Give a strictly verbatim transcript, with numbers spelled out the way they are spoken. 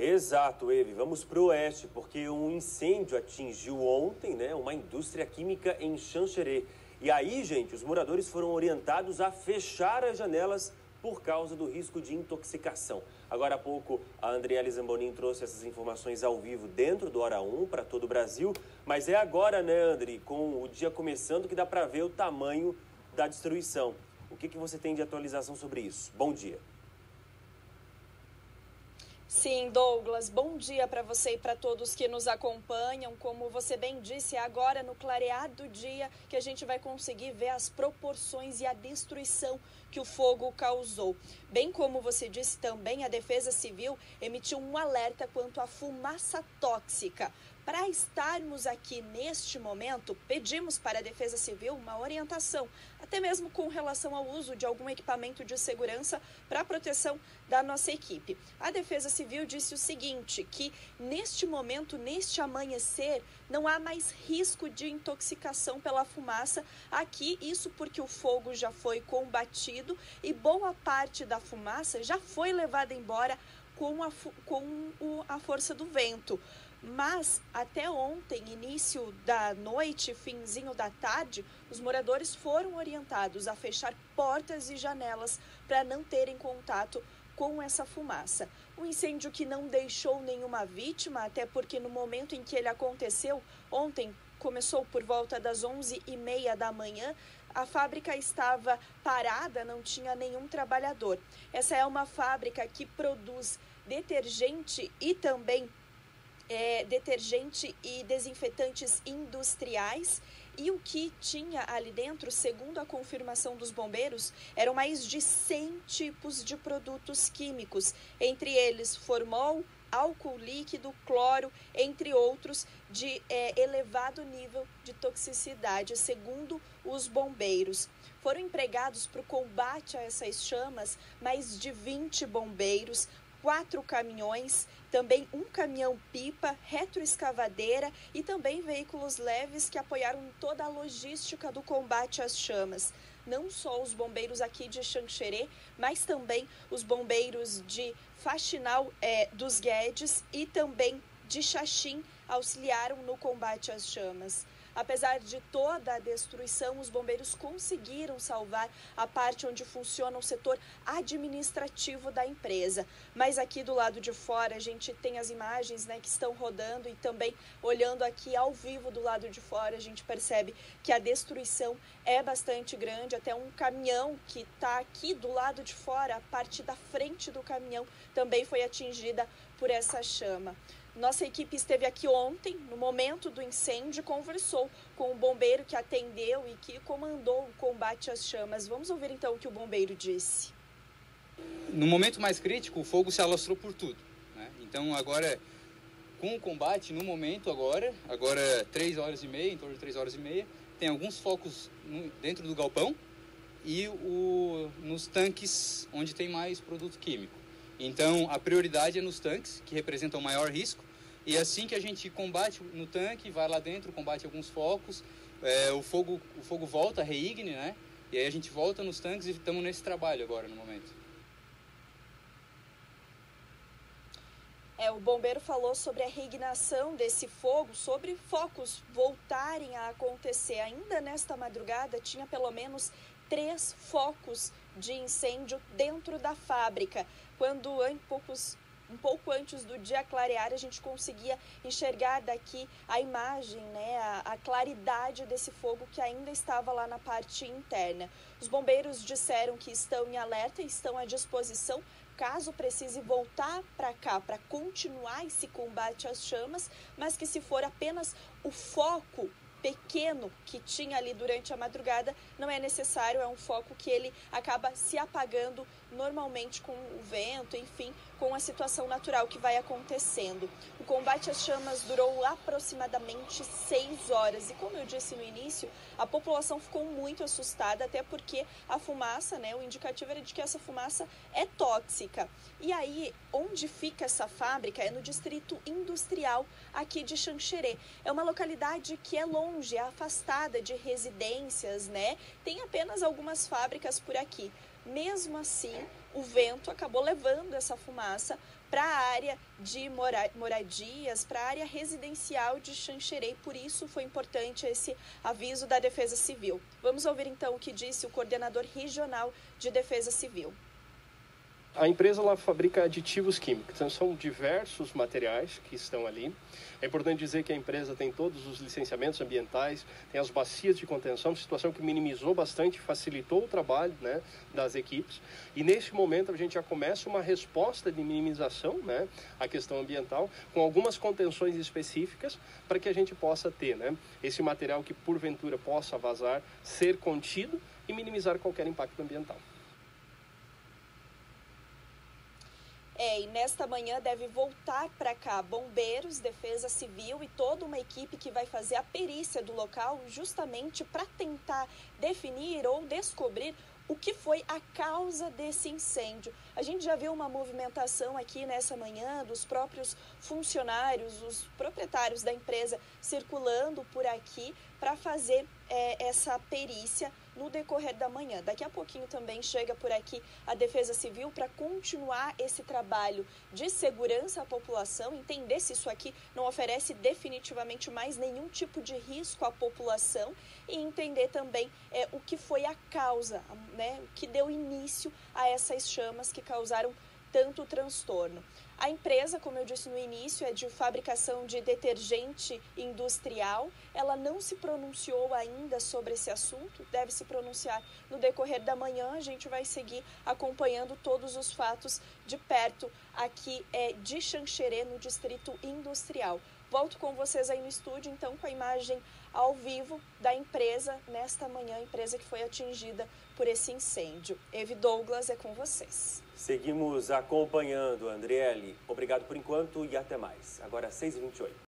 Exato, Eve. Vamos para o oeste, porque um incêndio atingiu ontem, né, uma indústria química em Xanxerê. E aí, gente, os moradores foram orientados a fechar as janelas por causa do risco de intoxicação. Agora há pouco, a Andriele Zambonin trouxe essas informações ao vivo dentro do Hora um para todo o Brasil. Mas é agora, né, Andri, com o dia começando, que dá para ver o tamanho da destruição. O que, que você tem de atualização sobre isso? Bom dia. Sim, Douglas, bom dia para você e para todos que nos acompanham. Como você bem disse, é agora no clarear do dia que a gente vai conseguir ver as proporções e a destruição que o fogo causou. Bem como você disse também, a Defesa Civil emitiu um alerta quanto à fumaça tóxica. Para estarmos aqui neste momento, pedimos para a Defesa Civil uma orientação, até mesmo com relação ao uso de algum equipamento de segurança para a proteção da nossa equipe. A Defesa Civil disse o seguinte, que neste momento, neste amanhecer, não há mais risco de intoxicação pela fumaça aqui, isso porque o fogo já foi combatido e boa parte da fumaça já foi levada embora com a, com o, a força do vento. Mas até ontem, início da noite, finzinho da tarde, os moradores foram orientados a fechar portas e janelas para não terem contato com essa fumaça. Um incêndio que não deixou nenhuma vítima, até porque no momento em que ele aconteceu, ontem começou por volta das onze e meia da manhã, a fábrica estava parada, não tinha nenhum trabalhador. Essa é uma fábrica que produz detergente e também É, detergente e desinfetantes industriais, e o que tinha ali dentro, segundo a confirmação dos bombeiros, eram mais de cem tipos de produtos químicos, entre eles formol, álcool líquido, cloro, entre outros, de é, elevado nível de toxicidade, segundo os bombeiros. Foram empregados para o combate a essas chamas mais de vinte bombeiros, quatro caminhões, também um caminhão-pipa, retroescavadeira e também veículos leves que apoiaram toda a logística do combate às chamas. Não só os bombeiros aqui de Xanxerê, mas também os bombeiros de Faxinal é, dos Guedes e também de Xaxim auxiliaram no combate às chamas. Apesar de toda a destruição, os bombeiros conseguiram salvar a parte onde funciona o setor administrativo da empresa. Mas aqui do lado de fora a gente tem as imagens, né, que estão rodando, e também olhando aqui ao vivo do lado de fora a gente percebe que a destruição é bastante grande. Até um caminhão que está aqui do lado de fora, a parte da frente do caminhão também foi atingida por essa chama. Nossa equipe esteve aqui ontem, no momento do incêndio, conversou com o bombeiro que atendeu e que comandou o combate às chamas. Vamos ouvir então o que o bombeiro disse. No momento mais crítico, o fogo se alastrou por tudo, né? Então agora, com o combate, no momento agora, agora três horas e meia, em torno de três horas e meia, tem alguns focos no, dentro do galpão e o, nos tanques onde tem mais produto químico. Então a prioridade é nos tanques, que representam o maior risco. E assim que a gente combate no tanque, vai lá dentro, combate alguns focos, é, o, fogo, o fogo volta, reigne, né? E aí a gente volta nos tanques e estamos nesse trabalho agora, no momento. É, o bombeiro falou sobre a reignação desse fogo, sobre focos voltarem a acontecer. Ainda nesta madrugada, tinha pelo menos três focos de incêndio dentro da fábrica, quando em poucos... Um pouco antes do dia clarear, a gente conseguia enxergar daqui a imagem, né, a, a claridade desse fogo que ainda estava lá na parte interna. Os bombeiros disseram que estão em alerta e estão à disposição caso precise voltar para cá para continuar esse combate às chamas, mas que se for apenas o foco pequeno que tinha ali durante a madrugada, não é necessário, é um foco que ele acaba se apagando normalmente com o vento, enfim, com a situação natural que vai acontecendo. O combate às chamas durou aproximadamente seis horas e, como eu disse no início, a população ficou muito assustada, até porque a fumaça, né, o indicativo era de que essa fumaça é tóxica. E aí, onde fica essa fábrica é no distrito industrial aqui de Xanxerê. É uma localidade que é longe, é afastada de residências, né? Tem apenas algumas fábricas por aqui. Mesmo assim, o vento acabou levando essa fumaça para a área de mora moradias, para a área residencial de Xanxerê. Por isso foi importante esse aviso da Defesa Civil. Vamos ouvir então o que disse o coordenador regional de Defesa Civil. A empresa ela fabrica aditivos químicos, então são diversos materiais que estão ali. É importante dizer que a empresa tem todos os licenciamentos ambientais, tem as bacias de contenção, situação que minimizou bastante, facilitou o trabalho, né, das equipes. E neste momento a gente já começa uma resposta de minimização, né, à questão ambiental, com algumas contenções específicas para que a gente possa ter, né, esse material que porventura possa vazar, ser contido e minimizar qualquer impacto ambiental. É, e nesta manhã deve voltar para cá bombeiros, defesa civil e toda uma equipe que vai fazer a perícia do local justamente para tentar definir ou descobrir o que foi a causa desse incêndio. A gente já viu uma movimentação aqui nessa manhã dos próprios funcionários, os proprietários da empresa circulando por aqui para fazer é, essa perícia no decorrer da manhã. Daqui a pouquinho também chega por aqui a Defesa Civil para continuar esse trabalho de segurança à população, entender se isso aqui não oferece definitivamente mais nenhum tipo de risco à população e entender também é, o que foi a causa, né, o que deu início a essas chamas que causaram tanto transtorno. A empresa, como eu disse no início, é de fabricação de detergente industrial. Ela não se pronunciou ainda sobre esse assunto, deve se pronunciar no decorrer da manhã. A gente vai seguir acompanhando todos os fatos de perto aqui é, de Xanxerê, no Distrito Industrial. Volto com vocês aí no estúdio, então, com a imagem ao vivo da empresa nesta manhã, a empresa que foi atingida por esse incêndio. Evi Douglas, é com vocês. Seguimos acompanhando, Andriele. Obrigado por enquanto e até mais. Agora, seis e vinte e oito.